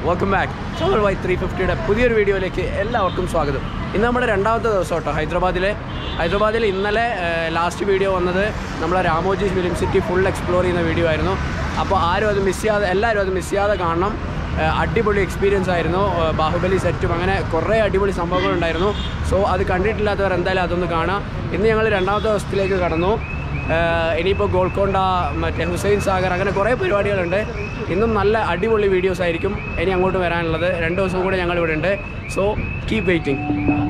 Welcome back. Travel by 350യുടെ പുതിയൊരു വീഡിയോയിലേക്ക് എല്ലാവർക്കും സ്വാഗതം. ഇന്ന് നമ്മുടെ രണ്ടാമത്തെ ദിവസം കേട്ടോ ഹൈദരാബാദിൽ ഇന്നലെ ലാസ്റ്റ് വീഡിയോ വന്നത് നമ്മളെ Ramoji film city full explore ചെയ്യുന്ന വീഡിയോ ആയിരുന്നു. അപ്പോൾ എല്ലാവരും അത് മിസ് ചെയ്യാതെ കാണണം. അടിപൊളി എക്സ്പീരിയൻസ് ആയിരുന്നു. ബാഹുബലി സെറ്റും അങ്ങനെ കുറേ അടിപൊളി സംഭവങ്ങളുണ്ടായിരുന്നു. സോ അത് കണ്ടിട്ടില്ലാത്തവർ എന്തായാലും അതൊന്ന് കാണാം. ഇന്ന് ഞങ്ങൾ രണ്ടാമത്തെ ദിവസത്തിലേക്ക് കടന്നു. ഇനിയിപ്പോൾ ഗോൾക്കൊണ്ട, മറ്റേ ഹുസൈൻ സാഗർ, അങ്ങനെ കുറേ പരിപാടികളുണ്ട്. ഇന്നും നല്ല അടിപൊളി വീഡിയോസ് ആയിരിക്കും ഇനി അങ്ങോട്ട് വരാനുള്ളത്. 2 ദിവസം കൂടെ ഞങ്ങളിവിടെ ഉണ്ട്. So keep waiting.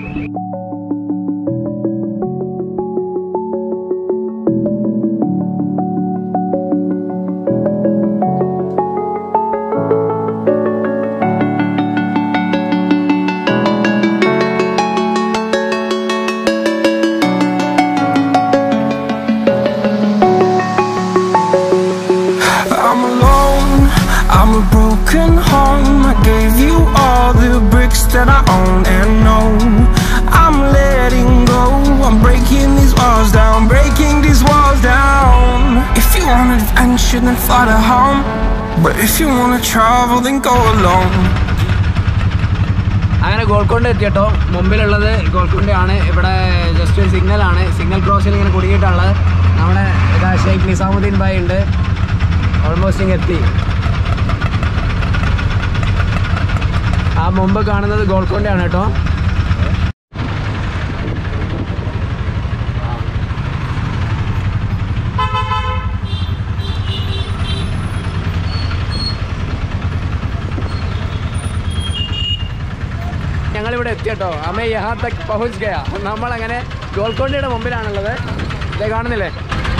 That I own and know I'm letting go. I'm breaking these walls down, breaking these walls down. If you want adventure, then fly to home. But if you want to travel, then go alone. അങ്ങനെ ഗോൾക്കൊണ്ട എത്തിയട്ടോ. മുമ്പിലുള്ളത് ഗോൾക്കൊണ്ടയാണ്. ഇവിടെ just ഒരു സിഗ്നലാണ്. Signal ക്രോസിൽ ഇങ്ങനെ കുടുങ്ങിയിട്ടുള്ളത്. നമ്മുടെ ഷെയ്ഖ് നിസാമുദ്ദീൻ ഭായ് ഉണ്ട്. Almost ഇങ്ങനെ എത്തി. ആ മുമ്പ് കാണുന്നത് ഗോൾക്കൊണ്ടയാണ് കേട്ടോ. ഞങ്ങളിവിടെ എത്തിയട്ടോ. അമ്മ യഹാ തക് പഹുച്ച് ഗയാ. നമ്മളങ്ങനെ ഗോൾക്കൊണ്ടയുടെ മുമ്പിലാണുള്ളത്. ഇതേ കാണുന്നില്ലേ?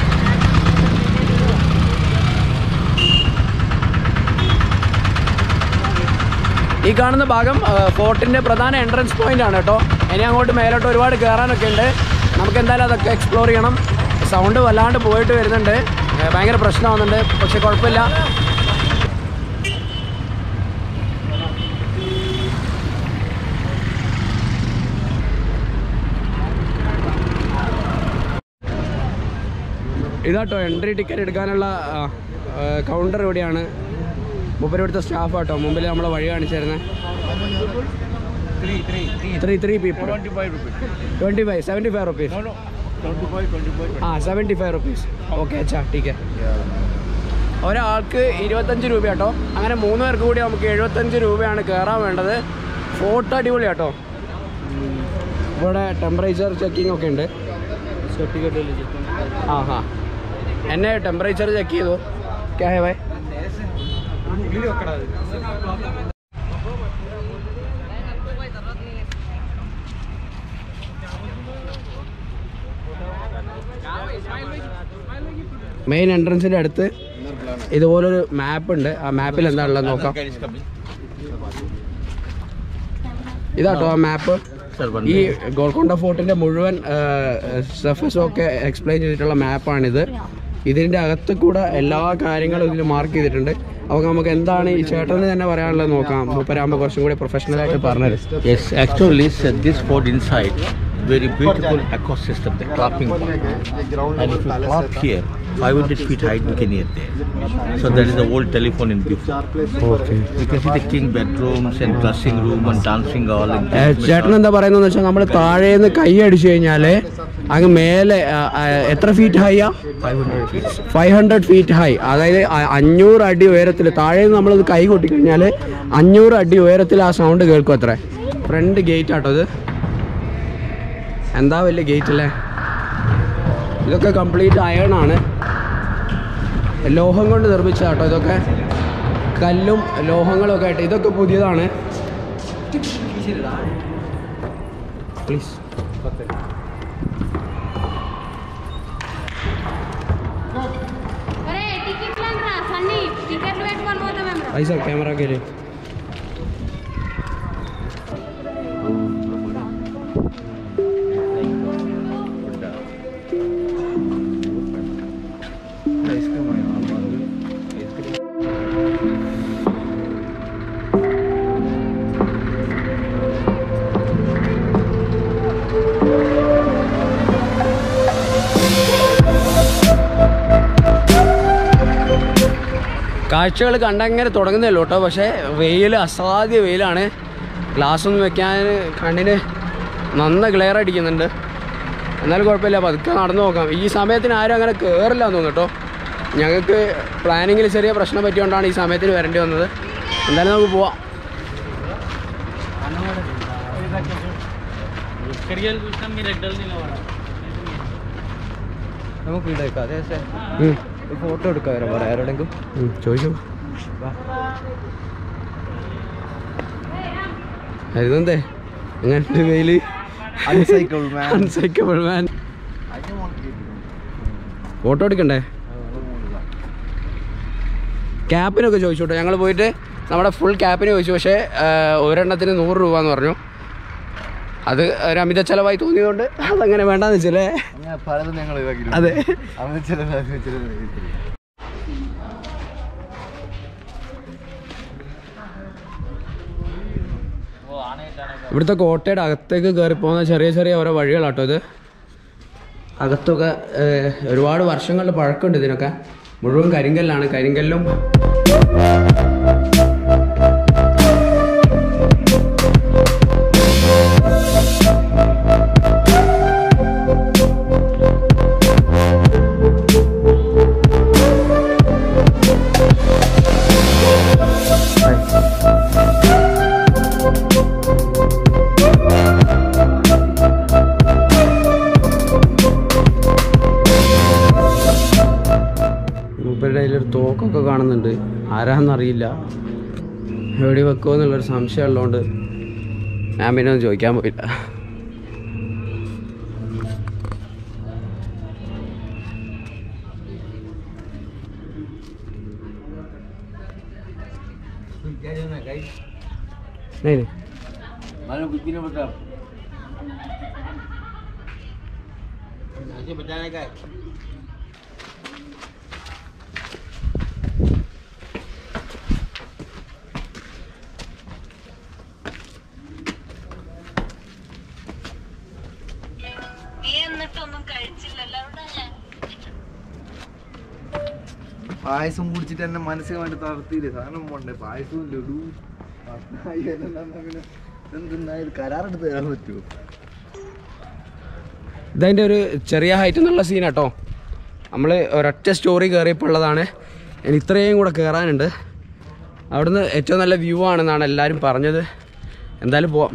ഈ കാണുന്ന ഭാഗം ഫോർട്ടിൻ്റെ പ്രധാന എൻട്രൻസ് പോയിൻ്റ് ആണ് കേട്ടോ. ഇനി അങ്ങോട്ട് മേലോട്ട് ഒരുപാട് കയറാനൊക്കെ ഉണ്ട്. നമുക്ക് എന്തായാലും അതൊക്കെ എക്സ്പ്ലോർ ചെയ്യണം. സൗണ്ട് വല്ലാണ്ട് പോയിട്ട് വരുന്നുണ്ട്, ഭയങ്കര പ്രശ്നമാകുന്നുണ്ട്. പക്ഷെ കുഴപ്പമില്ല. ഇതാട്ടോ എൻട്രി ടിക്കറ്റ് എടുക്കാനുള്ള കൗണ്ടർ ഇവിടെയാണ്. മുമ്പ് ഇവിടുത്തെ സ്റ്റാഫ് ആട്ടോ. മുമ്പിൽ നമ്മളെ വഴി കാണിച്ചു തരുന്നത്. 3 people. 25 75 rupees. 75 rupees. ഓക്കെ അച്ഛാ, ടീക്ക്. ഒരാൾക്ക് 25 രൂപ കേട്ടോ. അങ്ങനെ 3 പേർക്ക് കൂടി നമുക്ക് 75 രൂപയാണ് കയറാൻ വേണ്ടത്. ഫോർട്ട് അടിപൊളി കേട്ടോ. ഇവിടെ ടെമ്പറേച്ചർ ചെക്കിംഗ് ഒക്കെ ഉണ്ട്. ഹാ എന്നെ ടെമ്പറേച്ചർ ചെക്ക് ചെയ്തു. ക്യാ ഹേ ഭായ്? മെയിൻ എൻട്രൻസിൻ്റെ അടുത്ത് ഇതുപോലൊരു മാപ്പ് ഉണ്ട്. ആ മാപ്പിൽ എന്താണുള്ളത് നോക്കാം. ഇതാട്ടോ ആ മാപ്പ്. ഈ ഗോൾക്കൊണ്ട ഫോർട്ടിൻ്റെ മുഴുവൻ സർഫസും ഒക്കെ എക്സ്പ്ലെയിൻ ചെയ്തിട്ടുള്ള മാപ്പാണിത്. ഇതിൻ്റെ അകത്ത് കൂടെ എല്ലാ കാര്യങ്ങളും ഇതിൽ മാർക്ക് ചെയ്തിട്ടുണ്ട്. അപ്പോൾ നമുക്ക് എന്താണ് ഈ ചേട്ടന് തന്നെ പറയാനുള്ളത് നോക്കാം. മൂപ്പരാകുമ്പോൾ കുറച്ചും കൂടി പ്രൊഫഷണലായിട്ട് പറഞ്ഞത്. Yes, actually this fort inside very beautiful ecosystem, the clapping part. And if you clap here, 500 feet height we can hear there. So that is the old telephone in before. Okay. You can see the king bedrooms and dressing room and dancing hall. ചേട്ടൻ എന്താ പറയുന്നതെന്ന് വെച്ചാൽ നമ്മൾ താഴേന്ന് കൈ അടിച്ചു കഴിഞ്ഞാൽ അങ്ങ് മേലെ എത്ര ഫീറ്റ് ഹൈ? 500 feet high. അതായത് 500 അടി ഉയരത്തിൽ. താഴേന്ന് നമ്മളത് കൈ കൊട്ടിക്കഴിഞ്ഞാൽ 500 അടി ഉയരത്തിൽ ആ സൗണ്ട് കേൾക്കും. അത്ര ഫ്രണ്ട് ഗേറ്റ് ആട്ടോ ഇത്. എന്താ വലിയ ഗേറ്റ് അല്ലേ? ഇതൊക്കെ കംപ്ലീറ്റ് അയൺ ആണ്. ലോഹം കൊണ്ട് നിർമ്മിച്ച കേട്ടോ. ഇതൊക്കെ കല്ലും ലോഹങ്ങളും ഒക്കെ ആയിട്ട്. ഇതൊക്കെ പുതിയതാണ്. പ്ലീസ് ऐसा कैमरा के लिए കാഴ്ചകൾ കണ്ടങ്ങനെ തുടങ്ങുന്നല്ലോ കേട്ടോ. പക്ഷേ വെയിൽ അസാധ്യ വെയിലാണ്. ഗ്ലാസ് ഒന്നും വെക്കാൻ കണ്ണിന് നന്ന ക്ലിയർ അടിക്കുന്നുണ്ട്. എന്നാലും കുഴപ്പമില്ല, പതുക്കെ നടന്നു നോക്കാം. ഈ സമയത്തിന് ആരും അങ്ങനെ കയറില്ല എന്ന് തോന്നുന്നു കേട്ടോ. ഞങ്ങൾക്ക് പ്ലാനിങ്ങിൽ ചെറിയ പ്രശ്നം പറ്റിയോണ്ടാണ് ഈ സമയത്തിന് വരേണ്ടി വന്നത്. എന്തായാലും നമുക്ക് പോവാം. നമുക്ക് ഇടേക്കാം. അതെ സാർ, ഫോട്ടോ എടുക്കാൻ വരാം. വേറെ ആരോടെങ്കിലും ചോദിച്ചു അതെന്തേ അങ്ങനത്തെ വെയില്? അൺസൈക്കബിൾ മാൻ. ഫോട്ടോ എടുക്കണ്ടേ? ക്യാപ്പിനൊക്കെ ചോദിച്ചു. ഞങ്ങൾ പോയിട്ട് നമ്മുടെ ഫുൾ ക്യാപ്പിന് ചോദിച്ചു. പക്ഷേ ഒരെണ്ണത്തിന് 100 രൂപ എന്ന് പറഞ്ഞു. അത് ഒരു അമിത ചെലവായി തോന്നിയതുകൊണ്ട് അതങ്ങനെ വേണ്ടാന്ന് വെച്ചല്ലേ. അതെ, ഇവിടുത്തെ കോട്ടയുടെ അകത്തേക്ക് കയറി പോകുന്ന ചെറിയ ചെറിയ ഓരോ വഴികളാട്ടോ ഇത്. അകത്തൊക്കെ ഒരുപാട് വർഷങ്ങളുടെ പഴക്കമുണ്ട് ഇതിനൊക്കെ. മുഴുവൻ കരിങ്കല്ലാണ്. കരിങ്കല്ലും മൂപ്പരുടെ കയ്യിലൊരു തോക്കൊക്കെ കാണുന്നുണ്ട്. ആരാന്നറിയില്ല. എവിടെ വെക്കുമോ എന്നുള്ളൊരു സംശയം ഉള്ളതുകൊണ്ട് ഞാൻ പിന്നെ ഒന്നും ചോദിക്കാൻ പോയില്ല. പായസം കുടിച്ചിട്ട് എന്നെ മാനസികമായിട്ട് തളർത്തിയില്ലേ. സാധനം പോണ്ടേ, പായസവും ലഡു കരാറെടുത്ത് തരാൻ പറ്റുമോ? ഇതതിൻ്റെ ഒരു ചെറിയ ഹൈറ്റ് എന്നുള്ള സീനാട്ടോ. നമ്മൾ ഒരൊറ്റ സ്റ്റോറി കയറിയപ്പോൾ ഉള്ളതാണ്. ഇനി ഇത്രയും കൂടെ കയറാനുണ്ട്. അവിടുന്ന് ഏറ്റവും നല്ല വ്യൂ ആണെന്നാണ് എല്ലാവരും പറഞ്ഞത്. എന്തായാലും പോവാം.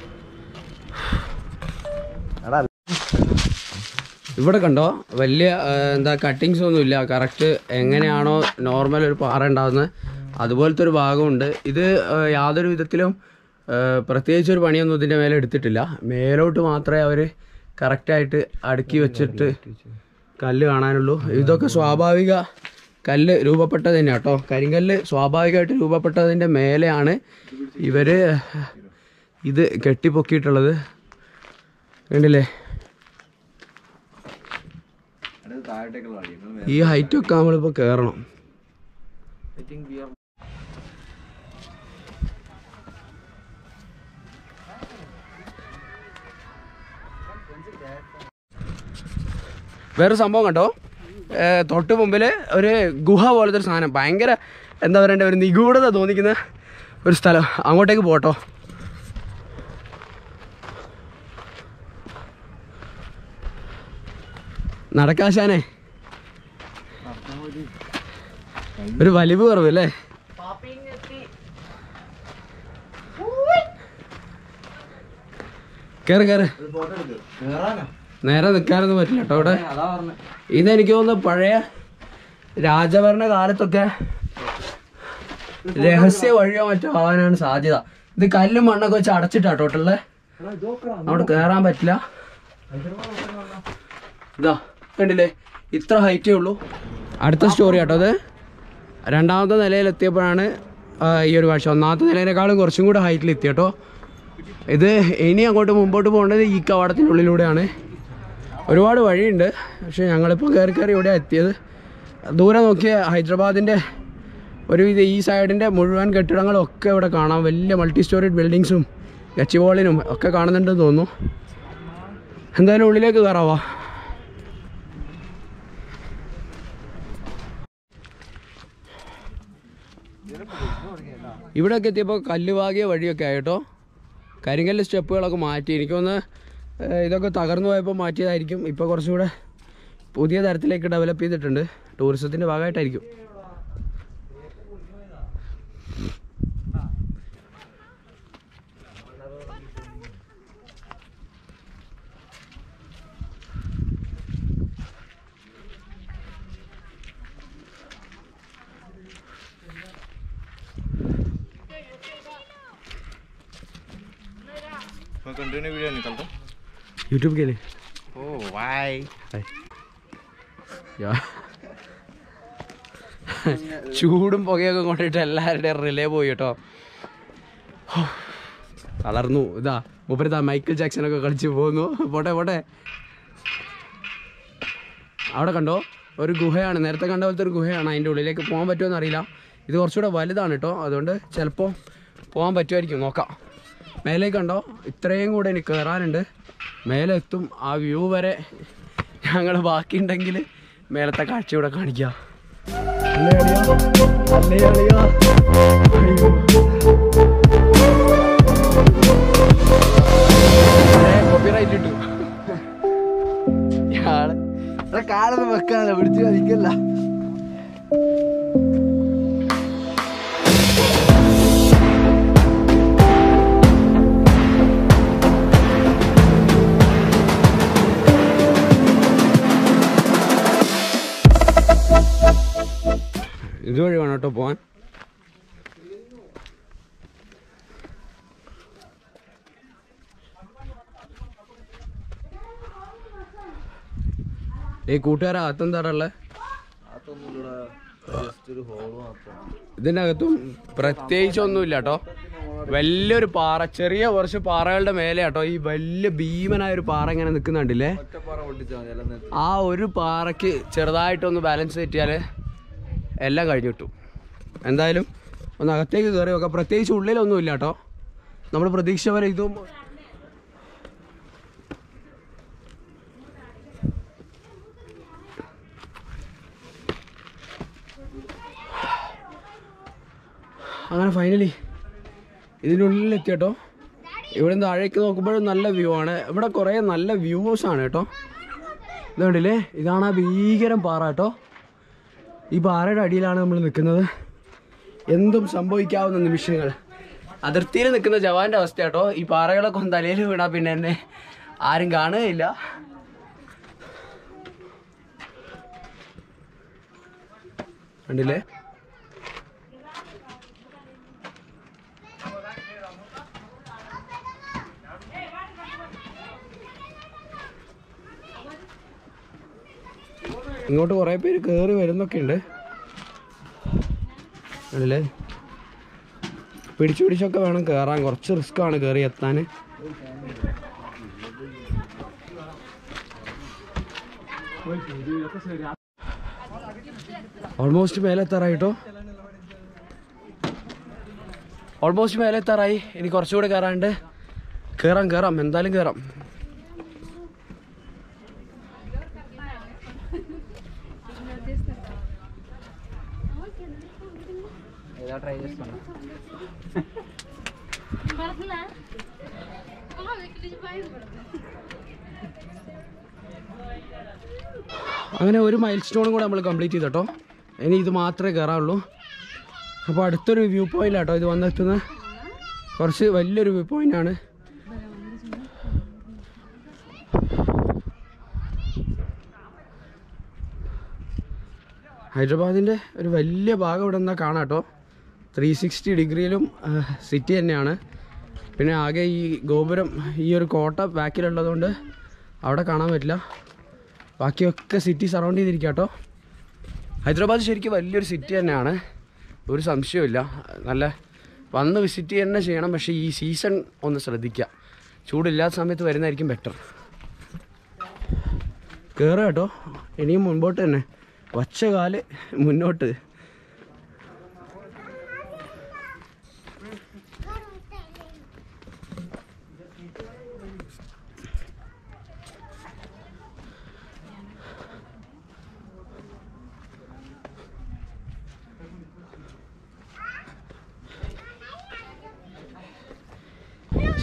ഇവിടെ കണ്ടോ, വലിയ കട്ടിങ്സ് ഒന്നുമില്ല. കറക്റ്റ് എങ്ങനെയാണോ നോർമൽ ഒരു പാറ ഉണ്ടാകുന്നത് അതുപോലത്തെ ഒരു ഭാഗമുണ്ട്. ഇത് യാതൊരു വിധത്തിലും പ്രത്യേകിച്ചൊരു പണിയൊന്നും ഇതിൻ്റെ മേലെ എടുത്തിട്ടില്ല. മേലോട്ട് മാത്രമേ അവർ കറക്റ്റായിട്ട് അടുക്കി വെച്ചിട്ട് കല്ല് കാണാനുള്ളൂ. ഇതൊക്കെ സ്വാഭാവിക കല്ല് രൂപപ്പെട്ടത് തന്നെ കേട്ടോ. കരിങ്കല്ല് സ്വാഭാവികമായിട്ട് രൂപപ്പെട്ടതിൻ്റെ മേലെയാണ് ഇവർ ഇത് കെട്ടിപ്പൊക്കിയിട്ടുള്ളത്. കണ്ടില്ലേ? ഈ ഹൈറ്റൊക്കെ നമ്മളിപ്പോൾ കയറണം. വേറൊരു സംഭവം കണ്ടോ, തൊട്ട് മുമ്പിൽ ഒരു ഗുഹ പോലത്തെ ഒരു സാധനം, ഭയങ്കര എന്താ പറയണ്ടേ, ഒരു നിഗൂഢത തോന്നിക്കുന്ന ഒരു സ്ഥലം. അങ്ങോട്ടേക്ക് പോട്ടോ. നടക്കാശാനെ ഒരു വലിവ് കുറവല്ലേ? കേറ് കേറ്. നേരെ നിൽക്കാനൊന്നും പറ്റില്ല കേട്ടോ ഇവിടെ. ഇതെനിക്ക് തോന്നുന്നു പഴയ രാജഭരണ കാലത്തൊക്കെ രഹസ്യ വഴിയോ മറ്റോ ആവാനാണ് സാധ്യത. ഇത് കല്ലും മണ്ണൊക്കെ വെച്ച് അടച്ചിട്ടാട്ടോ ടോട്ടല്. അവിടെ കയറാൻ പറ്റില്ല. ഇതാ കണ്ടില്ലേ, ഇത്ര ഹൈറ്റേ ഉള്ളൂ. അടുത്ത സ്റ്റോറി കേട്ടോ അത്. രണ്ടാമത്തെ നിലയിലെത്തിയപ്പോഴാണ് ഈ ഒരു കാഴ്ച. ഒന്നാമത്തെ നിലയിനേക്കാളും കുറച്ചും കൂടെ ഹൈറ്റിൽ എത്തിയട്ടോ. ഇത് ഇനി അങ്ങോട്ട് മുമ്പോട്ട് പോകേണ്ടത് ഈ കവാടത്തിനുള്ളിലൂടെയാണ്. ഒരുപാട് വഴിയുണ്ട്, പക്ഷേ ഞങ്ങളിപ്പോൾ കയറി ഇവിടെ എത്തിയത്. ദൂരെ നോക്കിയ ഹൈദരാബാദിൻ്റെ ഒരുവിധ ഈ സൈഡിൻ്റെ മുഴുവൻ കെട്ടിടങ്ങളും ഒക്കെ ഇവിടെ കാണാം. വലിയ മൾട്ടി സ്റ്റോറേജ് ബിൽഡിങ്സും ഗച്ചിബോളിനും ഒക്കെ കാണുന്നുണ്ടെന്ന് തോന്നുന്നു. എന്തായാലും ഉള്ളിലേക്ക് കയറാവാ. ഇവിടെയൊക്കെ എത്തിയപ്പോൾ കല്ലുവാകിയ വഴിയൊക്കെ ആയിട്ടോ. കരിങ്കല്ല് സ്റ്റെപ്പുകളൊക്കെ മാറ്റി. എനിക്കൊന്ന് ഇതൊക്കെ തകർന്നു പോയപ്പോൾ മാറ്റിയതായിരിക്കും. ഇപ്പോൾ കുറച്ചുകൂടെ പുതിയ തരത്തിലേക്ക് ഡെവലപ്പ് ചെയ്തിട്ടുണ്ട്. ടൂറിസത്തിൻ്റെ ഭാഗമായിട്ടായിരിക്കും. कंटिन्यू वीडियो निकलता यूट्यूब के लिए. ओह वाई ചൂടും പുകയൊക്കെ കൊണ്ടിട്ട് എല്ലാവരുടെയും റിലേ പോയി കേട്ടോ. തളർന്നു. ഇതാ മൂപ്പരിതാ മൈക്കിൾ ജാക്സനൊക്കെ കളിച്ച് പോകുന്നു. പോട്ടെ പോട്ടെ. അവിടെ കണ്ടോ ഒരു ഗുഹയാണ്. നേരത്തെ കണ്ട പോലത്തെ ഒരു ഗുഹയാണ്. അതിൻ്റെ ഉള്ളിലേക്ക് പോകാൻ പറ്റുമോ അറിയില്ല. ഇത് കുറച്ചുകൂടെ വലുതാണ് കേട്ടോ. അതുകൊണ്ട് ചിലപ്പോൾ പോകാൻ പറ്റുമായിരിക്കും. നോക്കാം. മേലേക്ക് കണ്ടോ ഇത്രയും കൂടെ എനിക്ക് കയറാനുണ്ട്. മേലെ എത്തും. ആ വ്യൂ വരെ ഞങ്ങൾ ബാക്കിയുണ്ടെങ്കിൽ മേലത്തെ കാഴ്ച ഇവിടെ കാണിക്കാം. കോപ്പിറൈറ്റ് ഇട്ടു. കാലൊന്നും വെക്കാനല്ല പിടിച്ച് കളിക്കല്ല. ഇതുവഴി വേണം കേട്ടോ പോവാൻ. ഈ കൂട്ടുകാരെ അകത്തെന്താറുള്ളത്? ഇതിൻ്റെ അകത്തും പ്രത്യേകിച്ചൊന്നുമില്ല കേട്ടോ. വലിയൊരു പാറ, ചെറിയ കുറച്ച് പാറകളുടെ മേലെ കേട്ടോ ഈ വലിയ ഭീമനായ ഒരു പാറ ഇങ്ങനെ നിൽക്കുന്നുണ്ടല്ലേ. ആ ഒരു പാറയ്ക്ക് ചെറുതായിട്ടൊന്ന് ബാലൻസ് തെറ്റിയാൽ എല്ലാം കഴിഞ്ഞു കിട്ടും. എന്തായാലും ഒന്ന് അകത്തേക്ക് കയറി നോക്കാം. പ്രത്യേകിച്ച് ഉള്ളിലൊന്നും ഇല്ല കേട്ടോ. നമ്മൾ പ്രതീക്ഷ വരെ ഇതും അങ്ങനെ ഫൈനലി ഇതിനുള്ളിലെത്തി കേട്ടോ. ഇവിടെ നിന്ന് താഴേക്ക് നോക്കുമ്പോഴും നല്ല വ്യൂ ആണ്. ഇവിടെ കുറേ നല്ല വ്യൂസാണ് കേട്ടോ. ഇതുകൊണ്ടില്ലേ, ഇതാണ് ആ ഭീകരം പാറ കേട്ടോ. ഈ പാറയുടെ അടിയിലാണ് നമ്മൾ നിൽക്കുന്നത്. എന്തും സംഭവിക്കാവുന്ന നിമിഷങ്ങൾ. അതിർത്തിയിൽ നിൽക്കുന്ന ജവാന്റെ അവസ്ഥ കേട്ടോ. ഈ പാറകളൊക്കെ ഒന്ന് തലയിൽ വീണാൽ പിന്നെ എന്നെ ആരും കാണുകയില്ല. കണ്ടില്ലേ? ഇങ്ങോട്ട് കുറേ പേര് കയറി വരുന്നൊക്കെ ഉണ്ട്. അല്ലേ, പിടിച്ചു പിടിച്ചൊക്കെ വേണം കയറാൻ. കുറച്ച് റിസ്ക് ആണ് കയറി എത്താൻ. ഓൾമോസ്റ്റ് മേലെത്താറായിട്ടോ. ഓൾമോസ്റ്റ് മേലെത്താറായി. ഇനി കുറച്ചുകൂടെ കയറാണ്ട്. കയറാം എന്തായാലും കയറാം. അങ്ങനെ ഒരു മൈൽ സ്റ്റോണും കൂടെ നമ്മൾ കംപ്ലീറ്റ് ചെയ്തോ. ഇനി ഇത് മാത്രമേ കയറാനുള്ളൂ. അപ്പോൾ അടുത്തൊരു വ്യൂ പോയിന്റ് കേട്ടോ ഇത് വന്നെത്തുന്നത്. കുറച്ച് വലിയൊരു വ്യൂ പോയിൻ്റാണ്. ഹൈദരാബാദിൻ്റെ ഒരു വലിയ ഭാഗം ഇവിടെ നിന്നാൽ കാണാം കേട്ടോ. 360 ഡിഗ്രിയിലും സിറ്റി തന്നെയാണ്. പിന്നെ ആകെ ഈ ഗോപുരം, ഈ ഒരു കോട്ട ബാക്കിലുള്ളതുകൊണ്ട് അവിടെ കാണാൻ പറ്റില്ല. ബാക്കിയൊക്കെ സിറ്റി സറൗണ്ട് ചെയ്തിരിക്കുക കേട്ടോ. ഹൈദരാബാദ് ശരിക്കും വലിയൊരു സിറ്റി തന്നെയാണ്, ഒരു സംശയമില്ല. നല്ല വന്ന് വിസിറ്റ് തന്നെ ചെയ്യണം. പക്ഷേ ഈ സീസൺ ഒന്ന് ശ്രദ്ധിക്കുക. ചൂടില്ലാത്ത സമയത്ത് വരുന്നതായിരിക്കും ബെറ്റർ. കയറുക കേട്ടോ. ഇനിയും മുൻപോട്ട് തന്നെ, വച്ച കാല് മുന്നോട്ട്.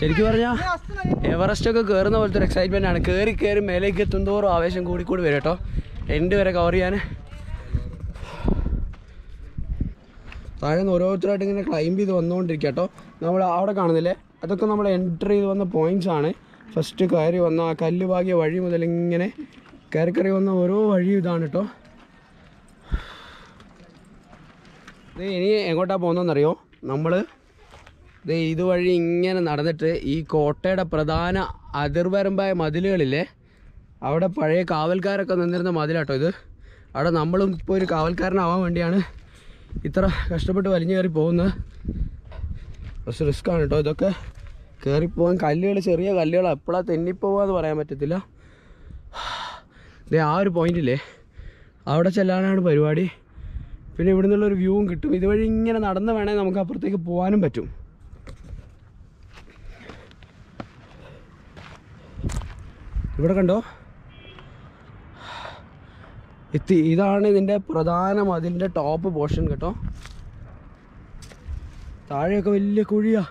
ശരിക്കും പറഞ്ഞാൽ എവറസ്റ്റ് ഒക്കെ കയറുന്ന പോലത്തെ ഒരു എക്സൈറ്റ്മെൻ്റ് ആണ്. കയറി മേലേക്ക് എത്തുന്തോറും ആവേശം കൂടി വരും കേട്ടോ. എൻ്റെ വരെ കവർ ചെയ്യാൻ താഴെ നിന്ന് ഓരോരുത്തരായിട്ട് ഇങ്ങനെ ക്ലൈംബ് ചെയ്ത് വന്നുകൊണ്ടിരിക്കുക കേട്ടോ. നമ്മൾ അവിടെ കാണുന്നില്ലേ, അതൊക്കെ നമ്മൾ എൻ്റർ ചെയ്ത് വന്ന പോയിൻറ്റ്സ് ആണ്. ഫസ്റ്റ് കയറി വന്ന ആ കല്ല് ഭാഗ്യ വഴി മുതൽ ഇങ്ങനെ കയറി വന്ന ഓരോ വഴിയും ഇതാണ് കേട്ടോ. ഇത് ഇനി എങ്ങോട്ടാണ് പോകുന്നതെന്നറിയോ? നമ്മൾ ഇതുവഴി ഇങ്ങനെ നടന്നിട്ട് ഈ കോട്ടയുടെ പ്രധാന അതിർവരമ്പായ മതിലുകളില്ലേ, അവിടെ പഴയ കാവൽക്കാരൊക്കെ നിന്നിരുന്ന മതിലാട്ടോ ഇത്. അവിടെ നമ്മളും ഇപ്പോൾ ഒരു കാവൽക്കാരനാവാൻ വേണ്ടിയാണ് ഇത്ര കഷ്ടപ്പെട്ട് വലിഞ്ഞു കയറി പോകുന്നത്. കുറച്ച് റിസ്ക്കാണ് കേട്ടോ ഇതൊക്കെ കയറിപ്പോകാൻ. കല്ലുകൾ ചെറിയ കല്ലുകൾ എപ്പോഴാണ് തെന്നിപ്പോവാന്ന് പറയാൻ പറ്റത്തില്ല. ആ ഒരു പോയിന്റില്ലേ അവിടെ ചെല്ലാനാണ് പരിപാടി. പിന്നെ ഇവിടെ നിന്നുള്ളൊരു വ്യൂവും കിട്ടും. ഇതുവഴി ഇങ്ങനെ നടന്ന് വേണേൽ നമുക്ക് അപ്പുറത്തേക്ക് പോകാനും പറ്റും. ഇവിടെ കണ്ടോ, ഇതാണ് ഇതിൻ്റെ പ്രധാന മതിലിൻ്റെ ടോപ്പ് പോർഷൻ കേട്ടോ. താഴെയൊക്കെ വലിയ കുഴിയാ.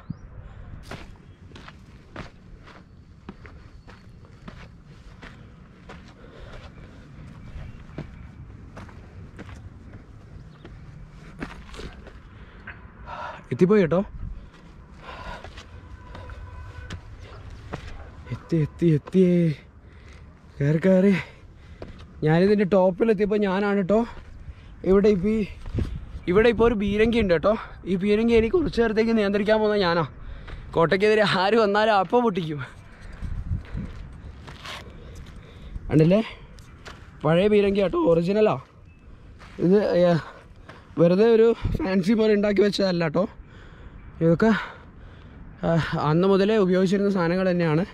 എത്തിപ്പോയി കേട്ടോ. എത്തിയേ കയറി ഞാനിതിൻ്റെ ടോപ്പിലെത്തിയപ്പോൾ ഞാനാണ് കേട്ടോ. ഇവിടെ ഇപ്പോൾ ഒരു പീരങ്കി ഉണ്ട് കേട്ടോ. ഈ പീരങ്കി എനിക്ക് കുറച്ച് നേരത്തേക്ക് നിയന്ത്രിക്കാൻ പോകുന്ന ഞാനാ. കോട്ടയ്ക്കെതിരെ ആര് വന്നാലും അപ്പം പൊട്ടിക്കും. കണ്ടില്ലേ, പഴയ പീരങ്കി കേട്ടോ, ഒറിജിനലാ ഇത്. വെറുതെ ഒരു ഫാൻസി പോലെ ഉണ്ടാക്കി വെച്ചതല്ല കേട്ടോ. ഇതൊക്കെ അന്ന് മുതലേ ഉപയോഗിച്ചിരുന്ന സാധനങ്ങൾ തന്നെയാണ്.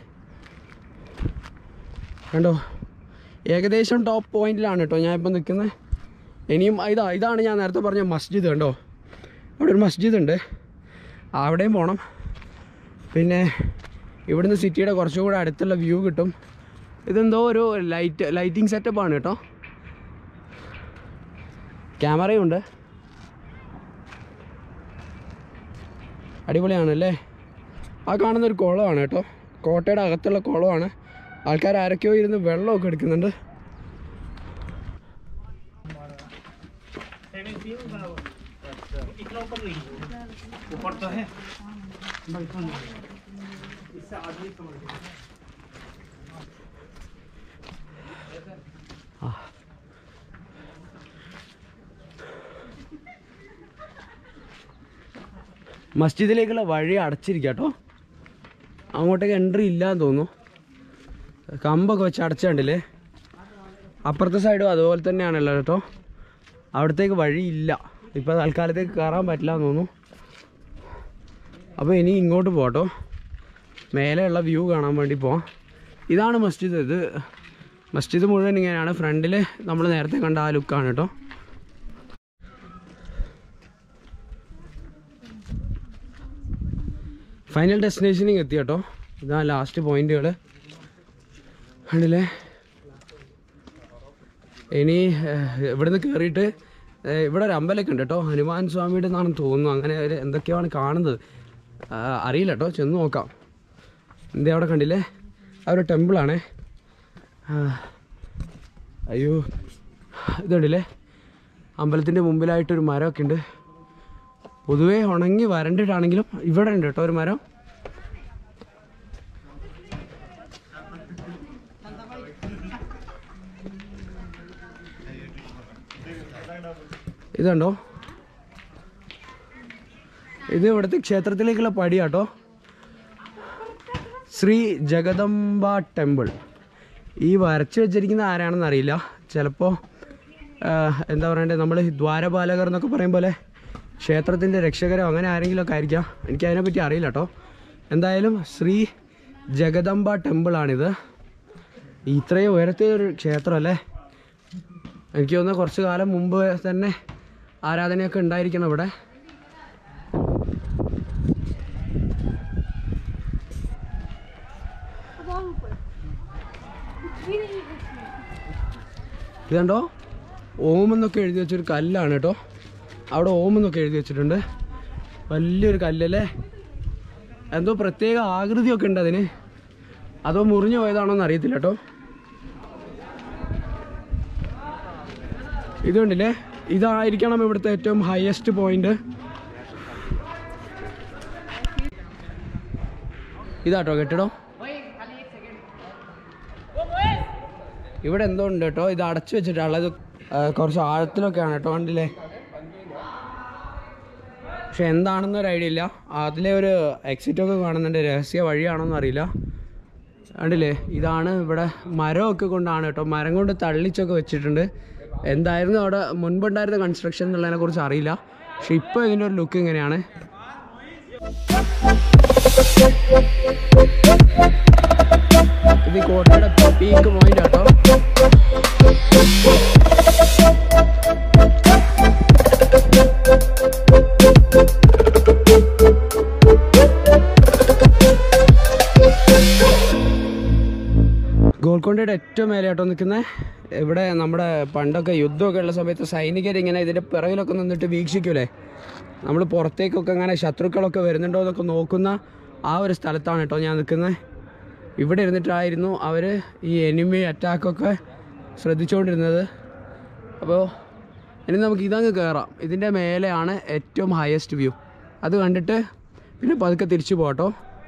കണ്ടോ, ഏകദേശം ടോപ്പ് പോയിന്റിലാണ് കേട്ടോ ഞാൻ ഇപ്പം നിൽക്കുന്നത്. ഇനിയും ഇതാണ് ഞാൻ നേരത്തെ പറഞ്ഞ മസ്ജിദ്. കണ്ടോ, അവിടെ ഒരു മസ്ജിദ് ഉണ്ട്, അവിടെയും പോകണം. പിന്നെ ഇവിടുന്ന് സിറ്റിയുടെ കുറച്ചും കൂടെ അടുത്തുള്ള വ്യൂ കിട്ടും. ഇതെന്തോ ഒരു ലൈറ്റിംഗ് സെറ്റപ്പാണ് കേട്ടോ. ക്യാമറയും ഉണ്ട്. അടിപൊളിയാണല്ലേ. ആ കാണുന്നൊരു കുളമാണ് കേട്ടോ, കോട്ടയുടെ അകത്തുള്ള കുളമാണ്. ആൾക്കാർ ആരൊക്കെയോ ഇരുന്ന് വെള്ളമൊക്കെ എടുക്കുന്നുണ്ട്. മസ്ജിദിലേക്കുള്ള വഴി അടച്ചിരിക്കുക കേട്ടോ. അങ്ങോട്ടേക്ക് എൻട്രി ഇല്ലാന്ന് തോന്നുന്നു. കമ്പൊക്കെ വെച്ച് അടച്ചുണ്ടല്ലേ. അപ്പുറത്തെ സൈഡും അതുപോലെ തന്നെയാണല്ലോ കേട്ടോ. അവിടത്തേക്ക് വഴിയില്ല. ഇപ്പോൾ തൽക്കാലത്തേക്ക് കയറാൻ പറ്റില്ല എന്ന് തോന്നുന്നു. അപ്പോൾ ഇനി ഇങ്ങോട്ട് പോകട്ടോ, മേലെയുള്ള വ്യൂ കാണാൻ വേണ്ടി പോവാം. ഇതാണ് മസ്ജിദ്. ഇത് മസ്ജിദ് മുഴുവൻ ഇങ്ങനെയാണ്. ഫ്രണ്ടിൽ നമ്മൾ നേരത്തെ കണ്ട ആ ലുക്കാണ് കേട്ടോ. ഫൈനൽ ഡെസ്റ്റിനേഷനിൽ എത്തി കേട്ടോ. ഇതാണ് ലാസ്റ്റ് പോയിന്റുകൾ. കണ്ടില്ലേ, ഇനി ഇവിടുന്ന് കയറിയിട്ട് ഇവിടെ ഒരു അമ്പലമൊക്കെ ഉണ്ട് കേട്ടോ. ഹനുമാൻ സ്വാമിയുടെ എന്നാണ് തോന്നുന്നു. അങ്ങനെ എന്തൊക്കെയാണ് കാണുന്നത് അറിയില്ല കേട്ടോ. ചെന്ന് നോക്കാം. എന്തേ അവിടെ കണ്ടില്ലേ, ആ ഒരു ടെമ്പിളാണേ. അയ്യോ, ഇതുണ്ടല്ലേ, അമ്പലത്തിൻ്റെ മുമ്പിലായിട്ടൊരു മരമൊക്കെ ഉണ്ട്. പൊതുവേ ഉണങ്ങി വരണ്ടിട്ടാണെങ്കിലും ഇവിടെ ഉണ്ട് കേട്ടോ ഒരു മരം. ഇതുണ്ടോ, ഇത് ഇവിടുത്തെ ക്ഷേത്രത്തിലേക്കുള്ള പടിയാട്ടോ. ശ്രീ ജഗദംബ ടെമ്പിൾ. ഈ വരച്ച് വെച്ചിരിക്കുന്ന ആരാണെന്ന് അറിയില്ല. ചിലപ്പോൾ എന്താ പറയണ്ടേ, നമ്മൾ ദ്വാരപാലകർ എന്നൊക്കെ പറയും പോലെ ക്ഷേത്രത്തിൻ്റെ രക്ഷകരോ അങ്ങനെ ആരെങ്കിലുമൊക്കെ ആയിരിക്കാം. എനിക്കതിനെപ്പറ്റി അറിയില്ല കേട്ടോ. എന്തായാലും ശ്രീ ജഗദംബ ടെമ്പിളാണിത്. ഇത്രയും ഉയരത്തെ ഒരു ക്ഷേത്രമല്ലേ. എനിക്ക് തോന്നുന്നു കുറച്ച് കാലം മുമ്പ് തന്നെ ആരാധനയൊക്കെ ഉണ്ടായിരിക്കണം ഇവിടെ. ഇതുണ്ടോ, ഓം എന്നൊക്കെ എഴുതി വെച്ചൊരു കല്ലാണ് കേട്ടോ. അവിടെ ഓം എന്നൊക്കെ എഴുതി വെച്ചിട്ടുണ്ട്. വലിയൊരു കല്ലല്ലേ. എന്തോ പ്രത്യേക ആകൃതിയൊക്കെ ഉണ്ട് അതിന്. അതോ മുറിഞ്ഞു പോയതാണോ എന്ന് അറിയത്തില്ല കേട്ടോ. ഇതുകൊണ്ടില്ലേ, ഇതായിരിക്കണം ഇവിടുത്തെ ഏറ്റവും ഹയസ്റ്റ് പോയിന്റ്. ഇതാട്ടോ കെട്ടിടം. ഇവിടെ എന്തോ ഉണ്ട് കേട്ടോ. ഇത് അടച്ചു വെച്ചിട്ടുള്ളത് കുറച്ച് ആഴത്തിലൊക്കെയാണ് കേട്ടോ, കണ്ടില്ലേ. പക്ഷെ എന്താണെന്നൊരു ഐഡിയ ഇല്ല. അതിലെ ഒരു എക്സിറ്റൊക്കെ കാണുന്നുണ്ട്, രഹസ്യ വഴിയാണോന്ന് അറിയില്ല. കണ്ടില്ലേ, ഇതാണ് ഇവിടെ മരമൊക്കെ കൊണ്ടാണ് കേട്ടോ, മരം കൊണ്ട് തള്ളിച്ചൊക്കെ വെച്ചിട്ടുണ്ട്. എന്തായിരുന്നു അവിടെ മുൻപുണ്ടായിരുന്ന കൺസ്ട്രക്ഷൻ എന്നുള്ളതിനെ കുറിച്ച് അറിയില്ല. പക്ഷെ ഇപ്പോൾ ഇതിൻ്റെ ഒരു ലുക്ക് ഇങ്ങനെയാണ്. ഇത് കോട്ടയുടെ പീക്ക് പോയിന്റ് കേട്ടോ. ഗോൽക്കൊണ്ടയുടെ ഏറ്റവും മേലെ കേട്ടോ നിൽക്കുന്നത്. ഇവിടെ നമ്മുടെ പണ്ടൊക്കെ യുദ്ധമൊക്കെ ഉള്ള സമയത്ത് സൈനികരിങ്ങനെ ഇതിൻ്റെ പിറകിലൊക്കെ നിന്നിട്ട് വീക്ഷിക്കൂലേ, നമ്മൾ പുറത്തേക്കൊക്കെ അങ്ങനെ ശത്രുക്കളൊക്കെ വരുന്നുണ്ടോ എന്നൊക്കെ നോക്കുന്ന ആ ഒരു സ്ഥലത്താണ് കേട്ടോ ഞാൻ നിൽക്കുന്നത്. ഇവിടെ ഇരുന്നിട്ടായിരുന്നു അവർ ഈ എനിമി അറ്റാക്കൊക്കെ ശ്രദ്ധിച്ചുകൊണ്ടിരുന്നത്. അപ്പോൾ ഇനി നമുക്ക് ഇതങ്ങ് കയറാം. ഇതിൻ്റെ മേലെയാണ് ഏറ്റവും ഹയസ്റ്റ് വ്യൂ. അത് കണ്ടിട്ട് പിന്നെ പതുക്കെ തിരിച്ചു പോകട്ടോ.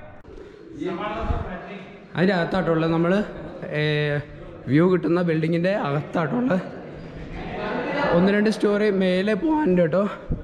അതിൻ്റെ അകത്താട്ടുള്ളത് നമ്മൾ വ്യൂ കിട്ടുന്ന ബിൽഡിങ്ങിൻ്റെ അകത്താട്ടുള്ളത്. 1-2 സ്റ്റോറി മേലെ പോകാനുണ്ട് കേട്ടോ.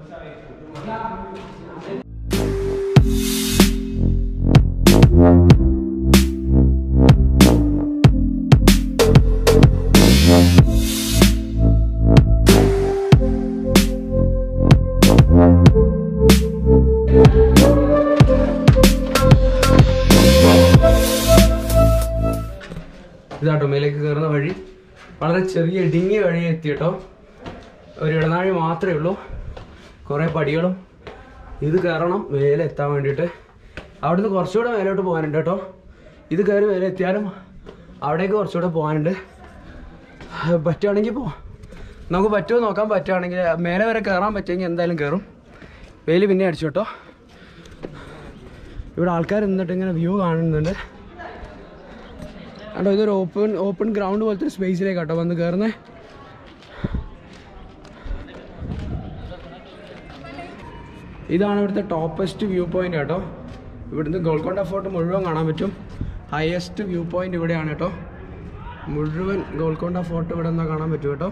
ഇതാട്ടോ മേലേക്ക് കയറുന്ന വഴി. വളരെ ചെറിയ ഇടുങ്ങിയ വഴി എത്തി കേട്ടോ. ഒരു ഇടനാഴി മാത്രമേ ഉള്ളൂ, കുറേ പടികളും. ഇത് കയറണം മേലെ എത്താൻ വേണ്ടിയിട്ട്. അവിടുന്ന് കുറച്ചുകൂടെ മേലോട്ട് പോകാനുണ്ട് കേട്ടോ. ഇത് കയറി മേലെ എത്തിയാലും അവിടേക്ക് കുറച്ചുകൂടെ പോകാനുണ്ട്. പറ്റുകയാണെങ്കിൽ നമുക്ക് പറ്റുമോ നോക്കാം. പറ്റുകയാണെങ്കിൽ മേലെ വരെ കയറാൻ പറ്റുമെങ്കിൽ എന്തായാലും കയറും. വെയിൽ പിന്നെ അടിച്ചു കേട്ടോ. ഇവിടെ ആൾക്കാർ നിന്നിട്ട് ഇങ്ങനെ വ്യൂ കാണുന്നുണ്ട് കേട്ടോ. ഇതൊരു ഓപ്പൺ ഗ്രൗണ്ട് പോലത്തെ ഒരു സ്പേസിലേക്ക് കേട്ടോ വന്ന് കയറുന്നത്. ഇതാണ് ഇവിടുത്തെ ടോപ്പസ്റ്റ് വ്യൂ പോയിന്റ് കേട്ടോ. ഇവിടുന്ന് ഗോൽക്കൊണ്ട ഫോർട്ട് മുഴുവൻ കാണാൻ പറ്റും. ഹയസ്റ്റ് വ്യൂ പോയിന്റ് ഇവിടെയാണ് കേട്ടോ. മുഴുവൻ ഗോൽക്കൊണ്ട ഫോർട്ട് ഇവിടെ നിന്നാ കാണാൻ പറ്റും കേട്ടോ.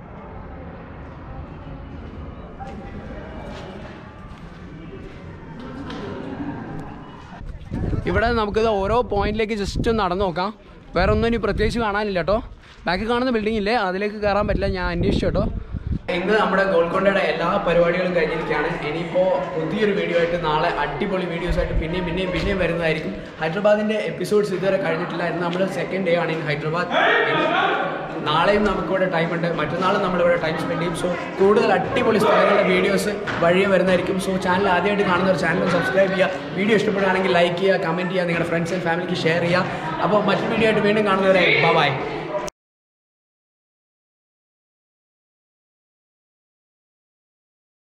ഇവിടെ നമുക്കിത് ഓരോ പോയിന്റിലേക്ക് ജസ്റ്റ് ഒന്ന് നടന്നു നോക്കാം. വേറെ ഒന്നും ഇനി പ്രത്യേകിച്ച് കാണാനില്ല കേട്ടോ. ബാക്കി കാണുന്ന ബിൽഡിംഗ് ഇല്ലേ, അതിലേക്ക് കയറാൻ പറ്റില്ല. ഞാൻ അന്വേഷിച്ചു കേട്ടോ. ഇന്ന് നമ്മുടെ ഗോൽക്കൊണ്ടയുടെ എല്ലാ പരിപാടികളും കഴിഞ്ഞിരിക്കുകയാണ്. ഇനിയിപ്പോൾ പുതിയൊരു വീഡിയോ ആയിട്ട് നാളെ അടിപൊളി വീഡിയോസായിട്ട് പിന്നെയും വരുന്നതായിരിക്കും. ഹൈദരാബാദിൻ്റെ എപ്പിസോഡ്സ് ഇതുവരെ കഴിഞ്ഞിട്ടില്ല. ഇന്ന് നമ്മൾ സെക്കൻഡ് ഡേ ആണ് ഇൻ ഹൈദരാബാദ്. നാളെയും നമുക്കിവിടെ ടൈമുണ്ട്, മറ്റന്നാളും നമ്മളിവിടെ ടൈം സ്പെൻഡ് ചെയ്യും. സോ കൂടുതൽ അടിപൊളി സ്ഥലങ്ങളുടെ വീഡിയോസ് വഴിയെ വരുന്നതായിരിക്കും. സോ ചാനൽ ആദ്യമായിട്ട് കാണുന്നവർ ചാനൽ സബ്സ്ക്രൈബ് ചെയ്യുക. വീഡിയോ ഇഷ്ടപ്പെടുകയാണെങ്കിൽ ലൈക്ക് ചെയ്യുക, കമൻറ്റ് ചെയ്യുക, നിങ്ങളുടെ ഫ്രണ്ട്സ് ആൻഡ് ഫാമിലിക്ക് ഷെയർ ചെയ്യുക. അപ്പോൾ മറ്റൊരു വീഡിയോ ആയിട്ട് വീണ്ടും കാണുന്നവരെ ബൈ.